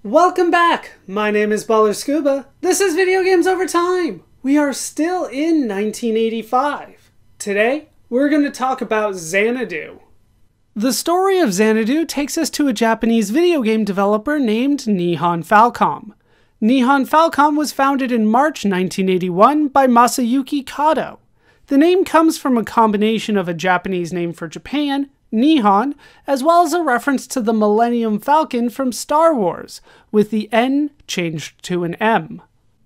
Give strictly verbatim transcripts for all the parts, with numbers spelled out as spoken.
Welcome back! My name is Ballerscuba. This is Video Games Over Time. We are still in nineteen eighty-five. Today, we're going to talk about Xanadu. The story of Xanadu takes us to a Japanese video game developer named Nihon Falcom. Nihon Falcom was founded in March nineteen eighty-one by Masayuki Kato. The name comes from a combination of a Japanese name for Japan, Nihon, as well as a reference to the Millennium Falcon from Star Wars, with the N changed to an M.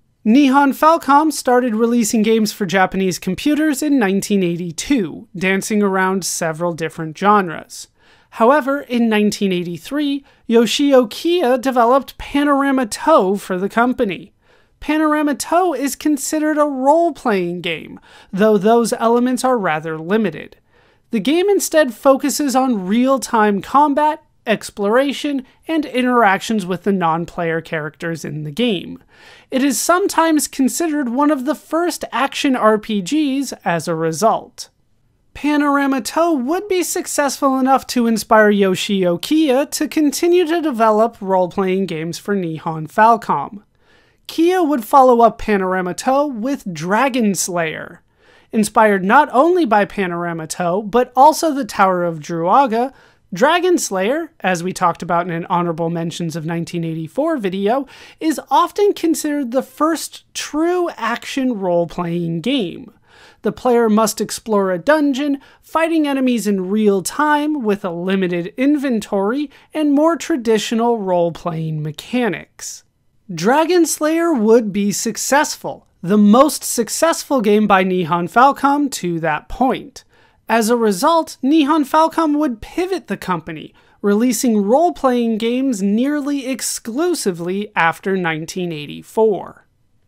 Nihon Falcom started releasing games for Japanese computers in nineteen eighty-two, dancing around several different genres. However, in nineteen eighty-three, Yoshio Kiya developed Panorama Toe for the company. Panorama Toe is considered a role-playing game, though those elements are rather limited. The game instead focuses on real-time combat, exploration, and interactions with the non-player characters in the game. It is sometimes considered one of the first action R P Gs as a result. Panorama Toe would be successful enough to inspire Yoshio Kiya to continue to develop role-playing games for Nihon Falcom. Kiya would follow up Panorama Toe with Dragon Slayer. Inspired not only by Panorama Toe, but also the Tower of Druaga, Dragon Slayer, as we talked about in an Honorable Mentions of nineteen eighty-four video, is often considered the first true action role-playing game. The player must explore a dungeon, fighting enemies in real time with a limited inventory and more traditional role-playing mechanics. Dragon Slayer would be successful, the most successful game by Nihon Falcom to that point. As a result, Nihon Falcom would pivot the company, releasing role-playing games nearly exclusively after nineteen eighty-four.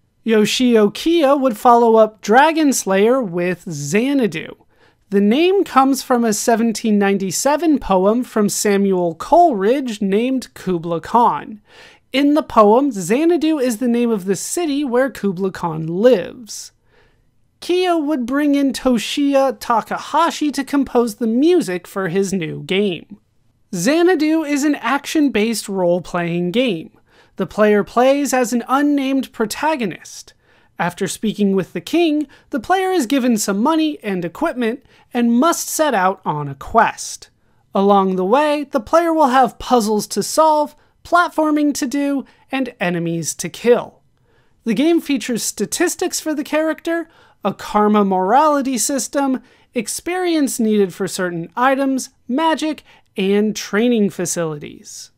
Yoshio Kiya would follow up Dragon Slayer with Xanadu. The name comes from a seventeen ninety-seven poem from Samuel Coleridge named Kubla Khan. In the poem, Xanadu is the name of the city where Kubla Khan lives. Kiya would bring in Toshiya Takahashi to compose the music for his new game. Xanadu is an action-based role-playing game. The player plays as an unnamed protagonist. After speaking with the king, the player is given some money and equipment and must set out on a quest. Along the way, the player will have puzzles to solve, platforming to do, and enemies to kill. The game features statistics for the character, a karma morality system, experience needed for certain items, magic, and training facilities.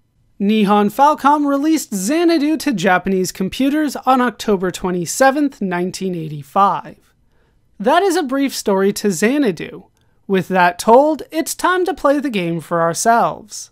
Nihon Falcom released Xanadu to Japanese computers on October twenty-seventh, nineteen eighty-five. That is a brief story to Xanadu. With that told, it's time to play the game for ourselves.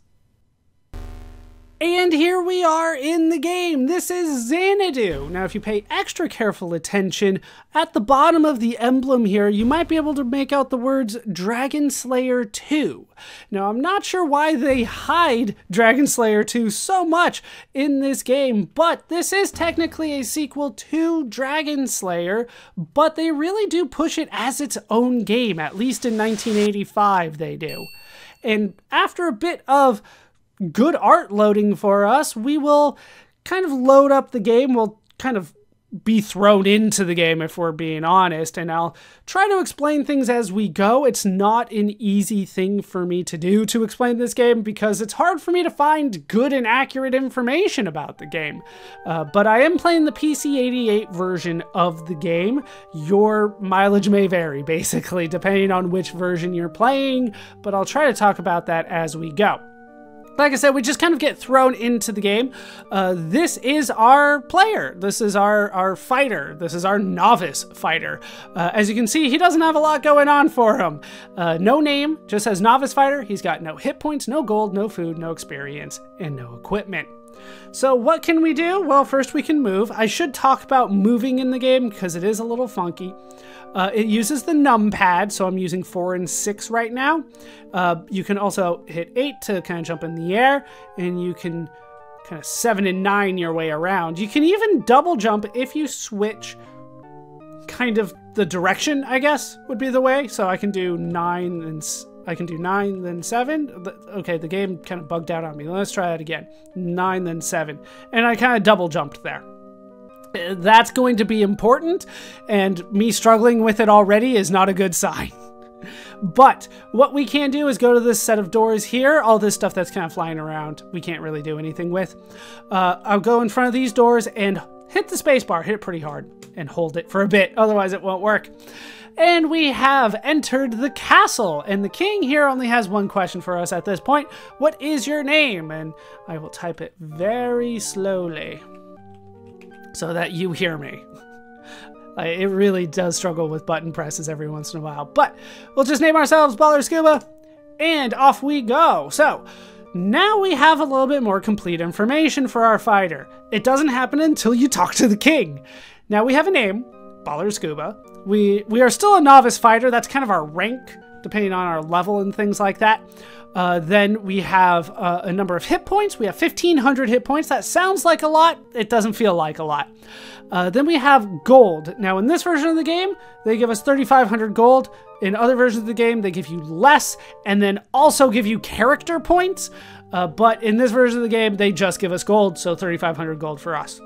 And here we are in the game. This is Xanadu. Now, if you pay extra careful attention, at the bottom of the emblem here, you might be able to make out the words Dragon Slayer two. Now, I'm not sure why they hide Dragon Slayer two so much in this game, but this is technically a sequel to Dragon Slayer, but they really do push it as its own game, at least in nineteen eighty-five they do. And after a bit of good art loading for us, we will kind of load up the game. We'll kind of be thrown into the game if we're being honest, and I'll try to explain things as we go. It's not an easy thing for me to do to explain this game because it's hard for me to find good and accurate information about the game. Uh, but I am playing the P C eighty-eight version of the game. Your mileage may vary, basically, depending on which version you're playing, but I'll try to talk about that as we go. Like I said, we just kind of get thrown into the game. Uh, this is our player. This is our, our fighter. This is our novice fighter. Uh, as you can see, he doesn't have a lot going on for him. Uh, no name, just says novice fighter. He's got no hit points, no gold, no food, no experience, and no equipment. So what can we do? Well, first we can move. I should talk about moving in the game because it is a little funky. Uh, it uses the numpad, so I'm using four and six right now. Uh, you can also hit eight to kind of jump in the air, and you can kind of seven and nine your way around. You can even double jump if you switch kind of the direction, I guess, would be the way. So I can do nine and I can do nine, then seven. Okay, the game kind of bugged out on me. Let's try that again. Nine, then seven. And I kind of double jumped there. That's going to be important, and me struggling with it already is not a good sign. But what we can do is go to this set of doors here. All this stuff that's kind of flying around, we can't really do anything with. Uh, I'll go in front of these doors and hit the space bar, hit it pretty hard, and hold it for a bit, otherwise it won't work. And we have entered the castle, and the king here only has one question for us at this point. What is your name? And I will type it very slowly so that you hear me. It really does struggle with button presses every once in a while, but we'll just name ourselves Ballerscuba, and off we go. So now we have a little bit more complete information for our fighter. It doesn't happen until you talk to the king. Now we have a name, Ballerscuba. We, we are still a novice fighter. That's kind of our rank, depending on our level and things like that. Uh, then we have uh, a number of hit points. We have fifteen hundred hit points. That sounds like a lot. It doesn't feel like a lot. Uh, then we have gold. Now in this version of the game, they give us thirty-five hundred gold. In other versions of the game, they give you less and then also give you character points. Uh, but in this version of the game, they just give us gold, so thirty-five hundred gold for us.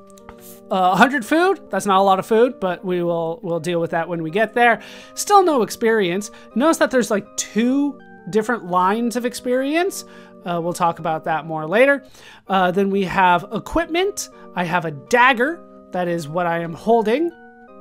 Uh, one hundred food, that's not a lot of food, but we will we'll deal with that when we get there. Still no experience. Notice that there's like two different lines of experience. Uh, we'll talk about that more later. Uh, then we have equipment. I have a dagger. That is what I am holding.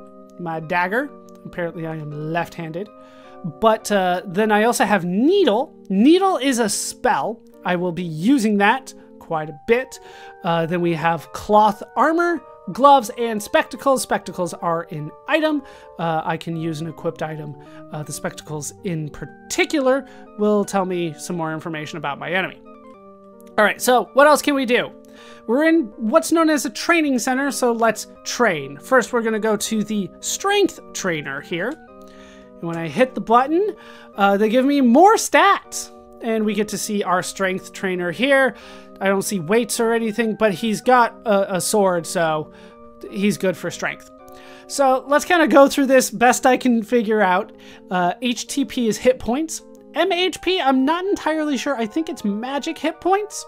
My dagger. Apparently I am left-handed. But uh, then I also have needle. Needle is a spell. I will be using that quite a bit. Uh, then we have cloth armor, gloves, and spectacles. Spectacles are an item. Uh, I can use an equipped item. Uh, the spectacles in particular will tell me some more information about my enemy. All right, so what else can we do? We're in what's known as a training center, so let's train. First, we're gonna go to the strength trainer here. And when I hit the button, uh, they give me more stats. And we get to see our strength trainer here. I don't see weights or anything, but he's got a, a sword, so he's good for strength. So let's kind of go through this best I can figure out. Uh, H T P is hit points. M H P, I'm not entirely sure. I think it's magic hit points.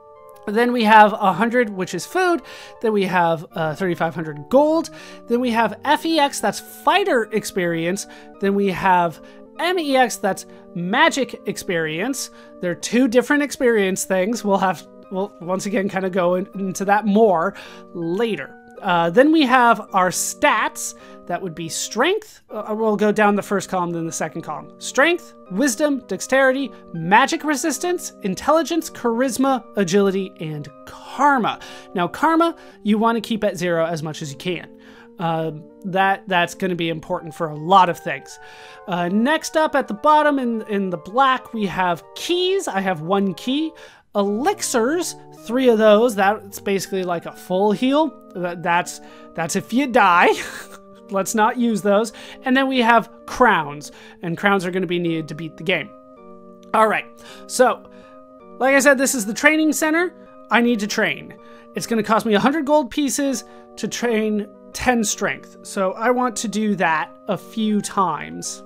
Then we have one hundred, which is food. Then we have uh, thirty-five hundred gold. Then we have F E X, that's fighter experience. Then we have M E X, that's magic experience. They're two different experience things. We'll have, we'll once again kind of go in, into that more later. Uh, then we have our stats. That would be strength. Uh, we'll go down the first column, then the second column. Strength, wisdom, dexterity, magic resistance, intelligence, charisma, agility, and karma. Now, karma, you want to keep at zero as much as you can. Uh, that that's going to be important for a lot of things. Uh, next up at the bottom in, in the black, we have keys. I have one key. Elixirs, three of those. That's basically like a full heal. That's, that's if you die. Let's not use those. And then we have crowns, and crowns are going to be needed to beat the game. All right, so like I said, this is the training center. I need to train. It's going to cost me one hundred gold pieces to train ten strength. So I want to do that a few times.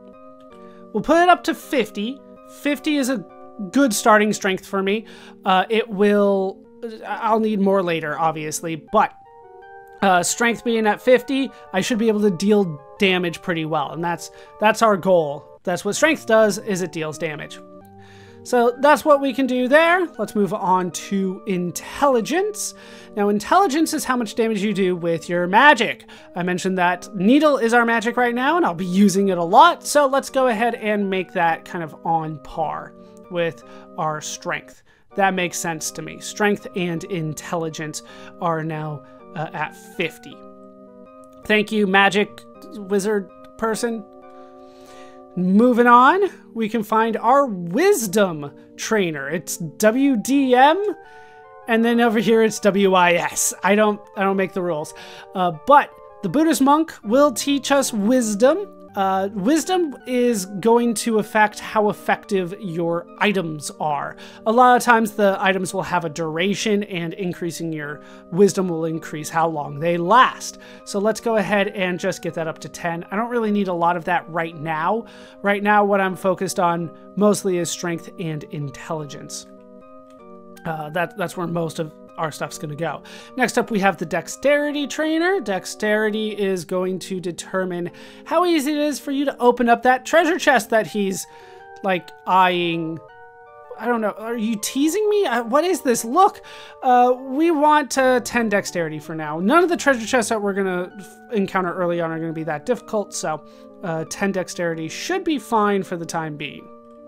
We'll put it up to fifty. fifty is a good starting strength for me. Uh, it will, I'll need more later, obviously, but uh, strength being at fifty, I should be able to deal damage pretty well. And that's, that's our goal. That's what strength does, is it deals damage. So that's what we can do there. Let's move on to intelligence. Now, intelligence is how much damage you do with your magic. I mentioned that needle is our magic right now, and I'll be using it a lot. So let's go ahead and make that kind of on par with our strength. That makes sense to me. Strength and intelligence are now uh, at fifty. Thank you, magic wizard person. Moving on, we can find our wisdom trainer. It's W D M, and then over here it's W I S. I don't, I don't make the rules. Uh, but the Buddhist monk will teach us wisdom. uh, wisdom is going to affect how effective your items are. A lot of times the items will have a duration, and increasing your wisdom will increase how long they last. So let's go ahead and just get that up to ten. I don't really need a lot of that right now. Right now what I'm focused on mostly is strength and intelligence. Uh, that, that's where most of our stuff's going to go. Next up, we have the dexterity trainer. Dexterity is going to determine how easy it is for you to open up that treasure chest that he's like eyeing. I don't know. Are you teasing me? Uh, what is this? Look, uh, we want uh, ten dexterity for now. None of the treasure chests that we're going to encounter early on are going to be that difficult. So uh, ten dexterity should be fine for the time being.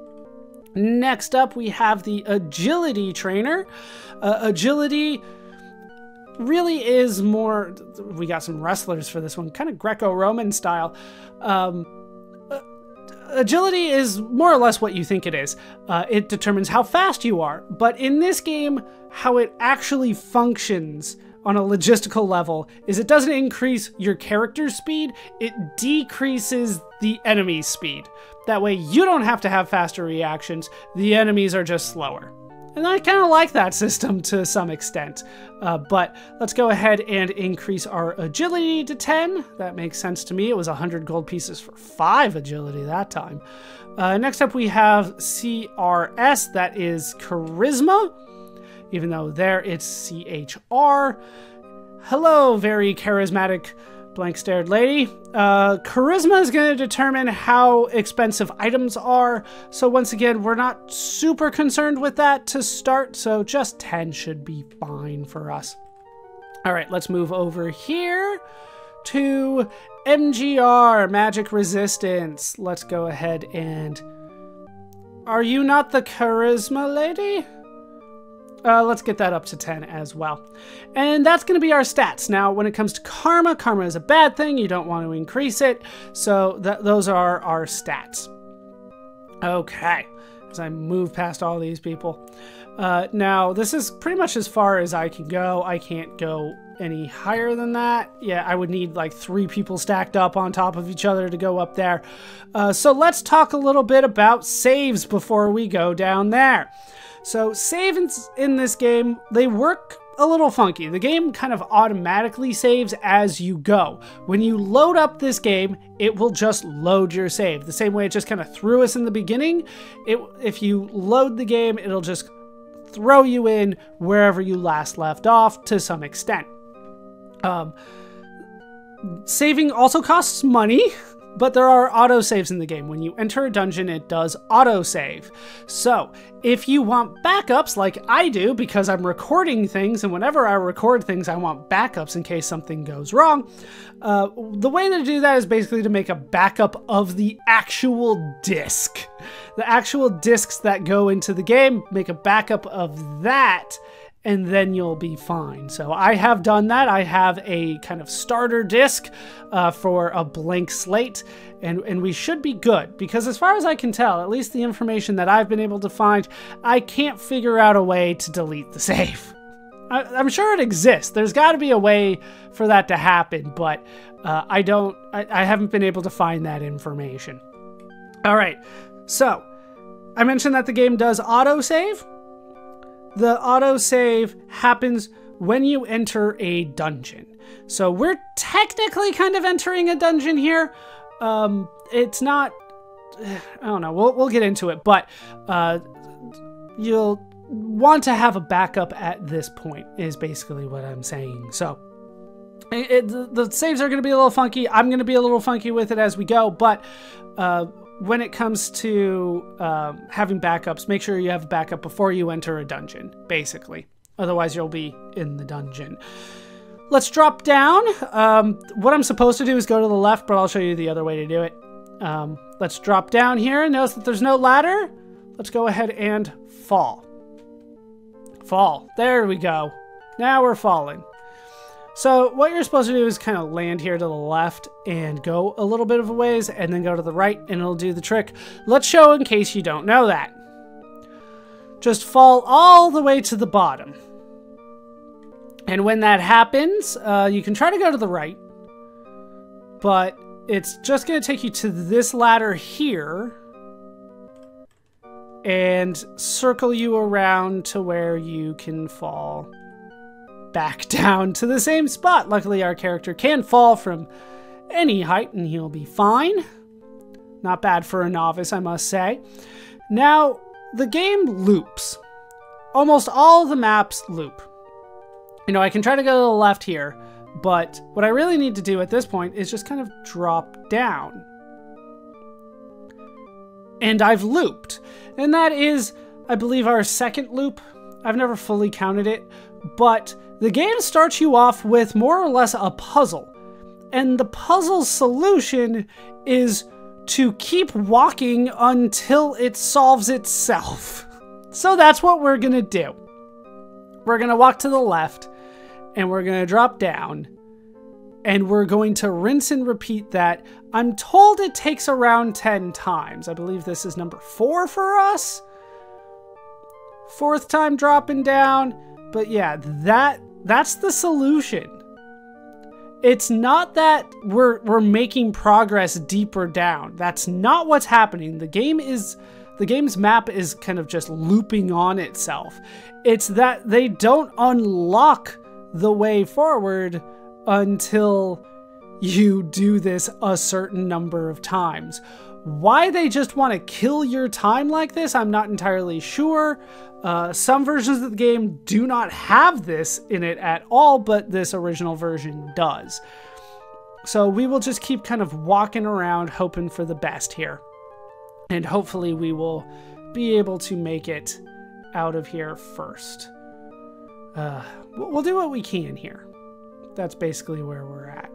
Next up, we have the agility trainer. Uh, agility really is more, we got some wrestlers for this one, kind of Greco-Roman style. Um, uh, agility is more or less what you think it is. Uh, it determines how fast you are, but in this game, how it actually functions on a logistical level is it doesn't increase your character's speed, it decreases the enemy's speed. That way you don't have to have faster reactions, the enemies are just slower. And I kind of like that system to some extent. Uh, but let's go ahead and increase our agility to ten. That makes sense to me. It was one hundred gold pieces for five agility that time. Uh, next up we have C R S, that is charisma. Even though there it's C H R. Hello, very charismatic blank-stared lady. Uh, charisma is going to determine how expensive items are. So once again, we're not super concerned with that to start. So just ten should be fine for us. All right, let's move over here to M G R, magic resistance. Let's go ahead and... Are you not the charisma lady? Uh, let's get that up to ten as well. And that's going to be our stats. Now, when it comes to karma, karma is a bad thing. You don't want to increase it. So th those are our stats. Okay. As I move past all these people. Uh, now, this is pretty much as far as I can go. I can't go any higher than that. Yeah, I would need like three people stacked up on top of each other to go up there. Uh, so let's talk a little bit about saves before we go down there. So saves in this game, they work a little funky. The game kind of automatically saves as you go. When you load up this game, it will just load your save. The same way it just kind of threw us in the beginning. It, if you load the game, it'll just throw you in wherever you last left off to some extent. Um, saving also costs money. But there are autosaves in the game. When you enter a dungeon, it does autosave. So, if you want backups, like I do, because I'm recording things, and whenever I record things, I want backups in case something goes wrong, uh, the way to do that is basically to make a backup of the actual disc. The actual discs that go into the game, make a backup of that, and then you'll be fine. So I have done that. I have a kind of starter disc uh, for a blank slate, and, and we should be good, because as far as I can tell, at least the information that I've been able to find, I can't figure out a way to delete the save. I, I'm sure it exists. There's got to be a way for that to happen, but uh, I don't, I, I haven't been able to find that information. All right, so I mentioned that the game does autosave. The autosave happens when you enter a dungeon. So we're technically kind of entering a dungeon here. Um, it's not, I don't know, we'll, we'll get into it, but uh, you'll want to have a backup at this point is basically what I'm saying. So it, it, the, the saves are going to be a little funky. I'm going to be a little funky with it as we go, but uh, when it comes to um, having backups, make sure you have a backup before you enter a dungeon, basically. Otherwise, you'll be in the dungeon. Let's drop down. Um, what I'm supposed to do is go to the left, but I'll show you the other way to do it. Um, let's drop down here. Notice that there's no ladder. Let's go ahead and fall. Fall. There we go. Now we're falling. So what you're supposed to do is kind of land here to the left and go a little bit of a ways and then go to the right and it'll do the trick. Let's show in case you don't know that. Just fall all the way to the bottom. And when that happens, uh, you can try to go to the right, but it's just going to take you to this ladder here and circle you around to where you can fall back down to the same spot. Luckily, our character can fall from any height and he'll be fine. Not bad for a novice, I must say. Now, the game loops. Almost all the maps loop. You know, I can try to go to the left here, but what I really need to do at this point is just kind of drop down. And I've looped. And that is, I believe, our second loop. I've never fully counted it, but the game starts you off with more or less a puzzle. And the puzzle solution is to keep walking until it solves itself. So that's what we're gonna do. We're gonna walk to the left, and we're gonna drop down, and we're going to rinse and repeat that. I'm told it takes around ten times. I believe this is number four for us. Fourth time dropping down. But yeah, that that's the solution. It's not that we're, we're making progress deeper down. That's not what's happening. The game is, the game's map is kind of just looping on itself. It's that they don't unlock the way forward until you do this a certain number of times. Why they just want to kill your time like this, I'm not entirely sure. Uh, some versions of the game do not have this in it at all, but this original version does. So we will just keep kind of walking around hoping for the best here. And hopefully we will be able to make it out of here first. Uh, we'll do what we can here. That's basically where we're at.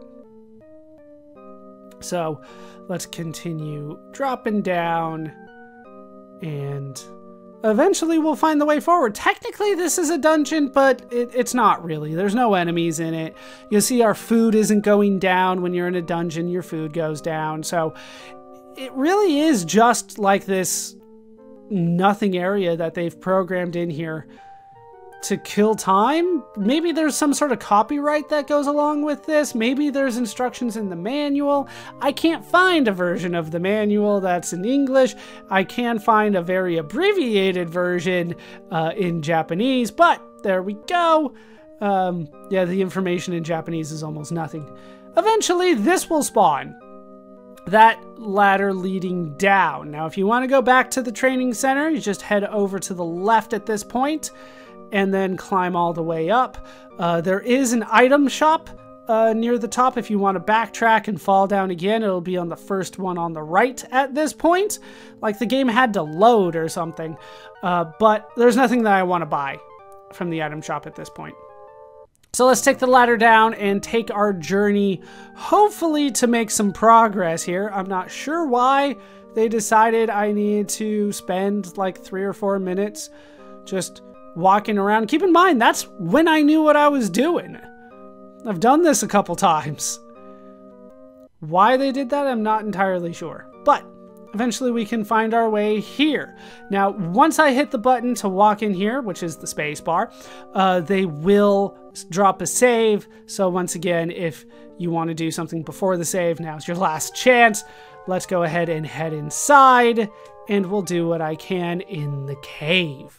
So let's continue dropping down, and eventually we'll find the way forward. Technically this is a dungeon, but it, it's not really. There's no enemies in it. You'll see our food isn't going down. When you're in a dungeon, your food goes down. So it really is just like this nothing area that they've programmed in here to kill time. Maybe there's some sort of copyright that goes along with this. Maybe there's instructions in the manual. I can't find a version of the manual that's in English. I can find a very abbreviated version uh, in Japanese, but there we go. Um, yeah, the information in Japanese is almost nothing. Eventually, this will spawn. That ladder leading down. Now, if you want to go back to the training center, you just head over to the left at this point, and then climb all the way up. Uh, there is an item shop uh, near the top. If you want to backtrack and fall down again, it'll be on the first one on the right at this point. Like the game had to load or something. Uh, but there's nothing that I want to buy from the item shop at this point. So let's take the ladder down and take our journey, hopefully to make some progress here. I'm not sure why they decided I needed to spend like three or four minutes just walking around. Keep in mind, that's when I knew what I was doing. I've done this a couple times. Why they did that, I'm not entirely sure. But eventually we can find our way here. Now, once I hit the button to walk in here, which is the space bar, uh, they will drop a save. So once again, if you want to do something before the save, now's your last chance. Let's go ahead and head inside, and we'll do what I can in the cave.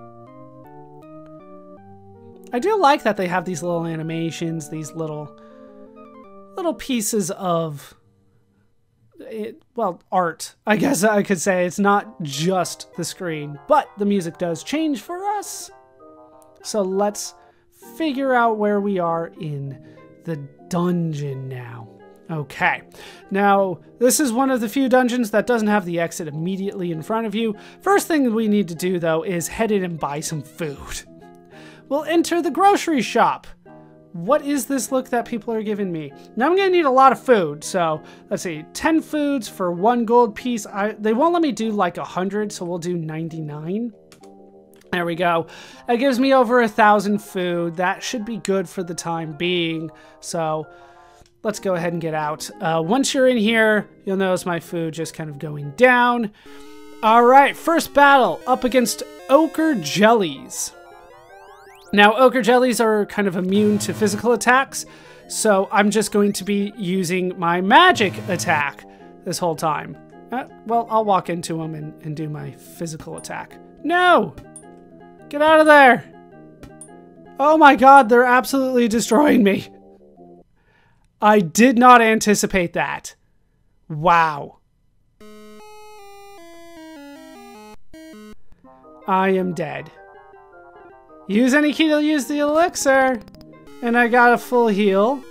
I do like that they have these little animations, these little little pieces of, it, well, art, I guess I could say. It's not just the screen, but the music does change for us. So let's figure out where we are in the dungeon now. Okay, now this is one of the few dungeons that doesn't have the exit immediately in front of you. First thing we need to do, though, is head in and buy some food. We'll enter the grocery shop. What is this look that people are giving me? Now I'm gonna need a lot of food, so let's see, ten foods for one gold piece. I, they won't let me do like a hundred, so we'll do ninety-nine. There we go. That gives me over a thousand food. That should be good for the time being. So let's go ahead and get out. Uh, once you're in here, you'll notice my food just kind of going down. All right, first battle up against ochre jellies. Now, ochre jellies are kind of immune to physical attacks, So I'm just going to be using my magic attack this whole time. Uh, well, I'll walk into him and, and do my physical attack. No! Get out of there! Oh my god, they're absolutely destroying me. I did not anticipate that. Wow. I am dead. Use any key to use the elixir. And I got a full heal.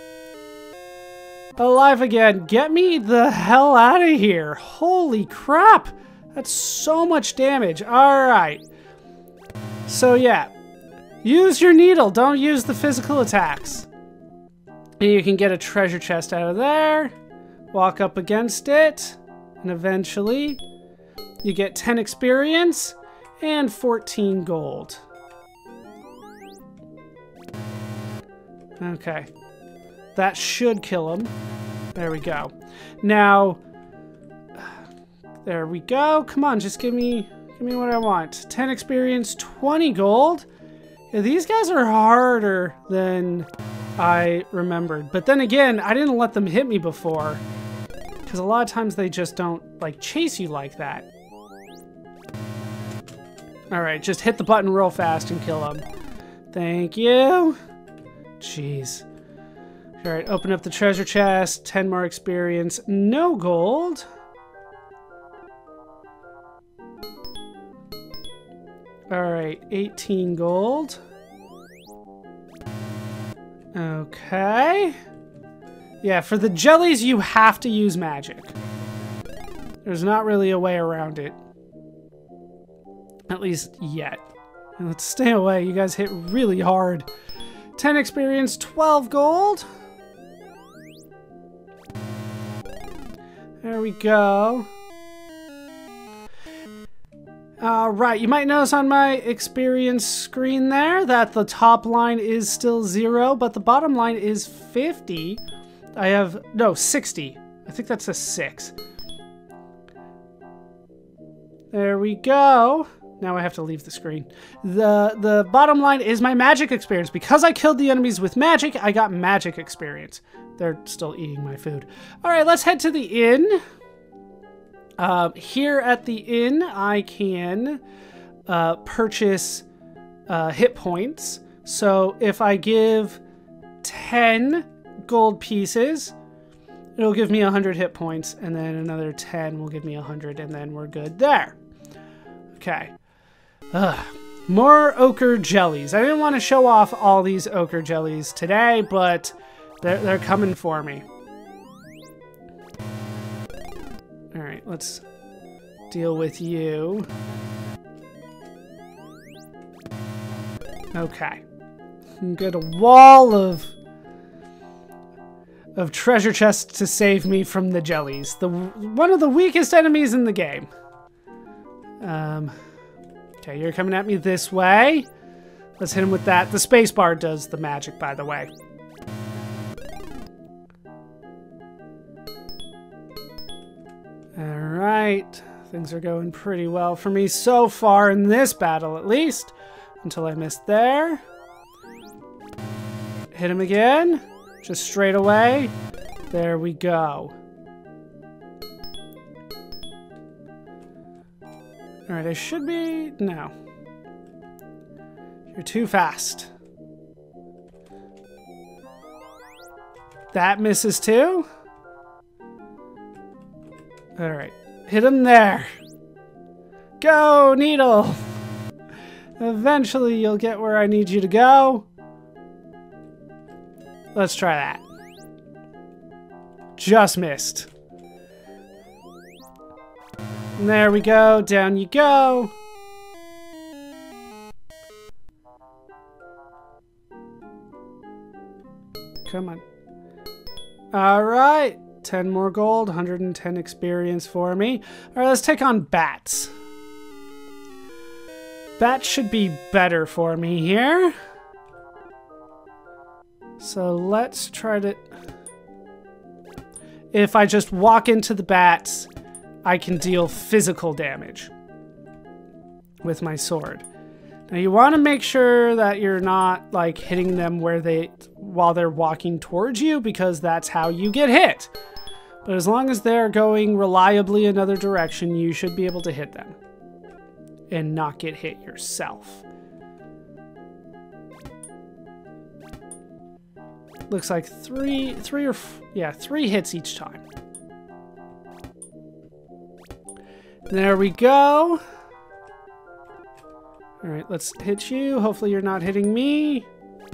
Alive again. Get me the hell out of here. Holy crap. That's so much damage. Alright. So yeah. Use your needle. Don't use the physical attacks. And you can get a treasure chest out of there. Walk up against it. And eventually you get ten experience and fourteen gold. Okay. That should kill him. There we go. Now, there we go. Come on, just give me give me what I want. ten experience, twenty gold. Yeah, these guys are harder than I remembered. But then again, I didn't let them hit me before. Because a lot of times they just don't, like, chase you like that. Alright, just hit the button real fast and kill them. Thank you. Jeez. Alright, open up the treasure chest. ten more experience. No gold. Alright, eighteen gold. Okay. Yeah, for the jellies, you have to use magic. There's not really a way around it. At least yet. And let's stay away. You guys hit really hard. ten experience, twelve gold. There we go. Alright, you might notice on my experience screen there that the top line is still zero, but the bottom line is fifty. I have, no, sixty. I think that's a six. There we go. Now I have to leave the screen. The the bottom line is my magic experience. Because I killed the enemies with magic, I got magic experience. They're still eating my food. Alright, let's head to the inn. Uh, here at the inn, I can uh, purchase uh, hit points. So if I give ten gold pieces, it'll give me one hundred hit points, and then another ten will give me one hundred, and then we're good there. Okay. Ugh. More ochre jellies. I didn't want to show off all these ochre jellies today, but they're, they're coming for me. Alright, let's deal with you. Okay. Get a wall of of treasure chests to save me from the jellies. The one of the weakest enemies in the game. Um, okay, you're coming at me this way. Let's hit him with that. The spacebar does the magic, by the way. Alright, things are going pretty well for me so far in this battle, at least. Until I missed there. Hit him again. Just straight away. There we go. Alright, I should be... No. You're too fast. That misses too. Alright. Hit him there. Go, needle! Eventually you'll get where I need you to go. Let's try that. Just missed. And there we go. Down you go. Come on. Alright. ten more gold. one hundred ten experience for me. Alright, let's take on bats. Bats should be better for me here. So let's try to... If I just walk into the bats, I can deal physical damage with my sword. Now you want to make sure that you're not like hitting them where they while they're walking towards you, because that's how you get hit. But as long as they're going reliably another direction, you should be able to hit them and not get hit yourself. Looks like three, three or f yeah, three hits each time. There we go. All right, let's hit you. Hopefully you're not hitting me.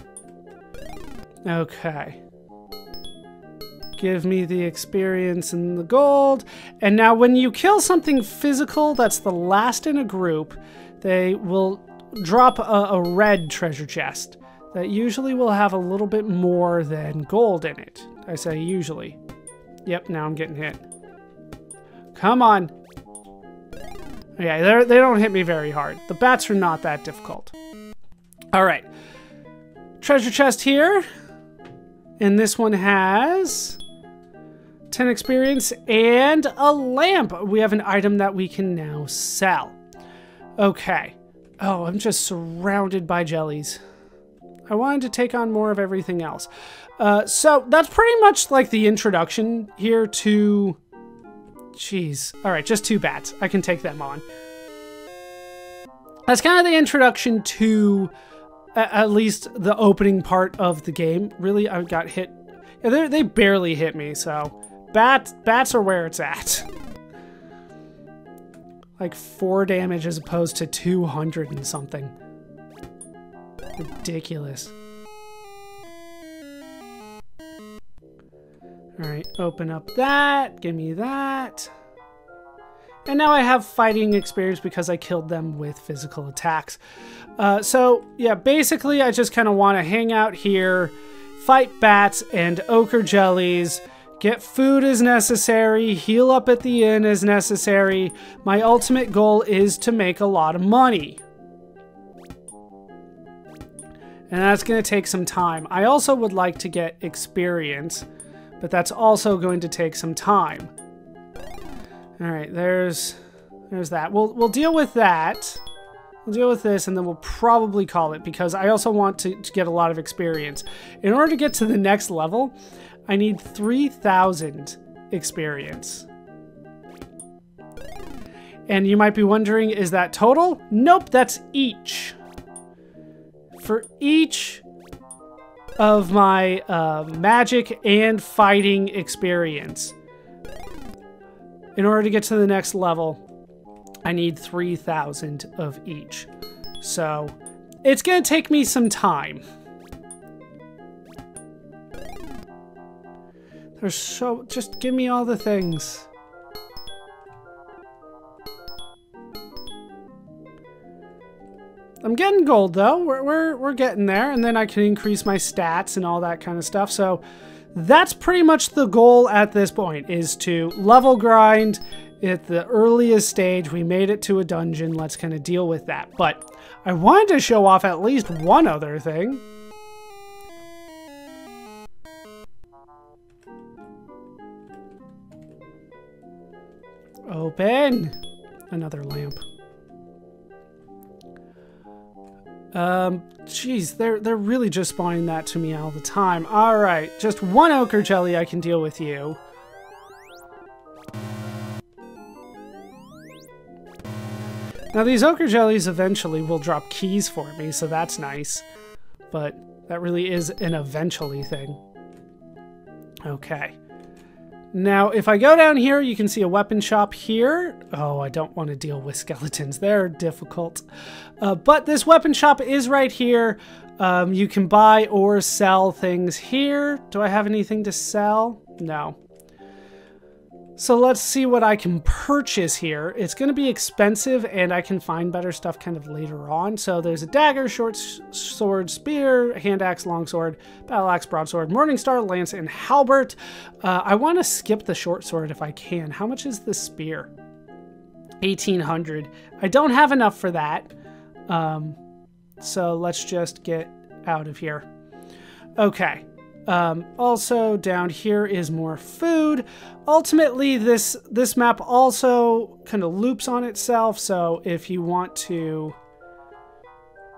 Okay. Give me the experience and the gold. And now when you kill something physical that's the last in a group, they will drop a, a red treasure chest that usually will have a little bit more than gold in it. I say usually. Yep, now I'm getting hit. Come on. Yeah, they're, they don't hit me very hard. The bats are not that difficult. All right. Treasure chest here. And this one has ten experience and a lamp. We have an item that we can now sell. Okay. Oh, I'm just surrounded by jellies. I wanted to take on more of everything else. Uh, so that's pretty much like the introduction here to... Jeez. All right, just two bats. I can take them on. That's kind of the introduction to uh, at least the opening part of the game. Really, I got hit. Yeah, they barely hit me, so bats, bats are where it's at. Like four damage as opposed to two hundred and something. Ridiculous. Alright, open up that. Give me that. And now I have fighting experience because I killed them with physical attacks. Uh, so, yeah, basically I just kind of want to hang out here, fight bats and ochre jellies, get food as necessary, heal up at the inn as necessary. My ultimate goal is to make a lot of money. And that's going to take some time. I also would like to get experience, but that's also going to take some time. All right, there's there's that. We'll we'll deal with that. We'll deal with this, and then we'll probably call it, because I also want to, to get a lot of experience. In order to get to the next level, I need three thousand experience. And you might be wondering, is that total? Nope, that's each. For each of my uh, magic and fighting experience. In order to get to the next level, I need three thousand of each. So, it's going to take me some time. There's so... Just give me all the things. I'm getting gold, though. We're, we're, we're getting there. And then I can increase my stats and all that kind of stuff. So that's pretty much the goal at this point, is to level grind at the earliest stage. We made it to a dungeon. Let's kind of deal with that. But I wanted to show off at least one other thing. Open. Another lamp. Um, geez, they're, they're really just spawning that to me all the time. Alright, just one ochre jelly, I can deal with you. Now these ochre jellies eventually will drop keys for me, so that's nice. But that really is an eventually thing. Okay. Now, if I go down here, you can see a weapon shop here. Oh, I don't want to deal with skeletons. They're difficult. Uh, but this weapon shop is right here. Um, you can buy or sell things here. Do I have anything to sell? No. So let's see what I can purchase here. It's going to be expensive, and I can find better stuff kind of later on. So there's a dagger, short sword, spear, hand axe, longsword, battle axe, broadsword, morningstar, lance, and halberd. Uh, I want to skip the short sword if I can. How much is the spear? eighteen hundred. I don't have enough for that. Um, so let's just get out of here. Okay. Um, also down here is more food. Ultimately, this this map also kind of loops on itself, so if you want to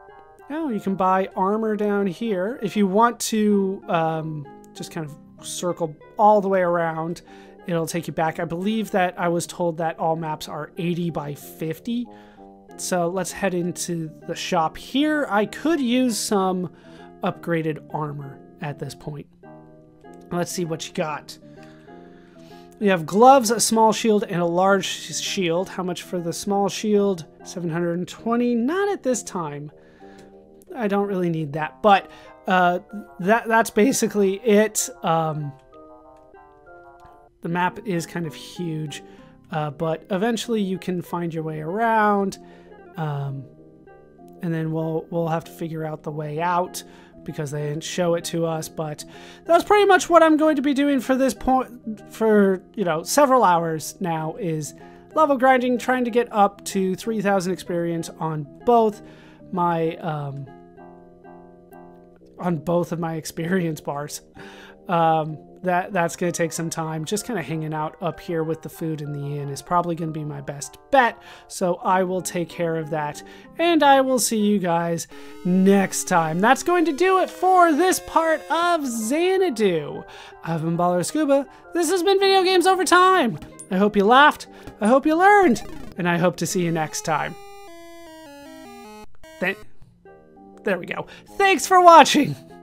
Now you can buy armor down here. If you want to um, just kind of circle all the way around, it'll take you back. I believe that I was told that all maps are eighty by fifty. So let's head into the shop here. I could use some upgraded armor at this point. Let's see what you got. You have gloves, a small shield, and a large shield. How much for the small shield? seven hundred twenty. Not at this time. I don't really need that. But uh, that that's basically it. Um, the map is kind of huge. Uh, but eventually you can find your way around. Um, and then we'll, we'll have to figure out the way out, because they didn't show it to us. But that's pretty much what I'm going to be doing for this point, for, you know, several hours now, is level grinding, trying to get up to three thousand experience on both my, um, on both of my experience bars. Um, that, that's going to take some time. Just kind of hanging out up here with the food in the inn is probably going to be my best bet. So I will take care of that, and I will see you guys next time. That's going to do it for this part of Xanadu. I've been Ballerscuba. This has been Video Games Over Time. I hope you laughed. I hope you learned. And I hope to see you next time. Th- there we go. Thanks for watching.